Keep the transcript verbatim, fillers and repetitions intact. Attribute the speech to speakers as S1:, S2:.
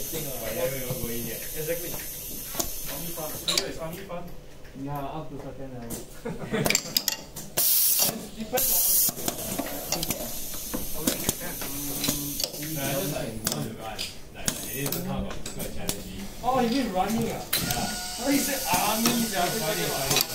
S1: thing.
S2: Whatever you go in there.
S1: Exactly. Army fun. Here is army fun.
S3: Yeah, up to certain level.
S1: Depends on how you can.
S2: No, I just like want to run. Like, like it is a kind of super challenging.
S1: Oh, you mean running? Ah?
S2: Yeah.
S1: How you say army?
S2: Sorry, sorry.